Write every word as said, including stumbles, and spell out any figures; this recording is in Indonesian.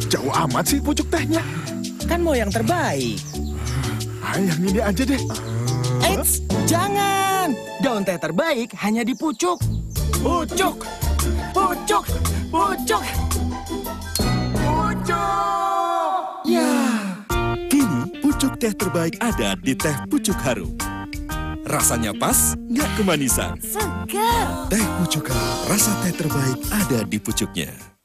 Jauh amat sih pucuk tehnya. Kan mau yang terbaik. Ah, yang ini aja deh. Eits, jangan. Daun teh terbaik hanya di pucuk. Pucuk, pucuk, pucuk. Pucuk. Ya. Kini pucuk teh terbaik ada di Teh Pucuk Harum. Rasanya pas, nggak kemanisan. Segar. Teh Pucuk Harum, rasa teh terbaik ada di pucuknya.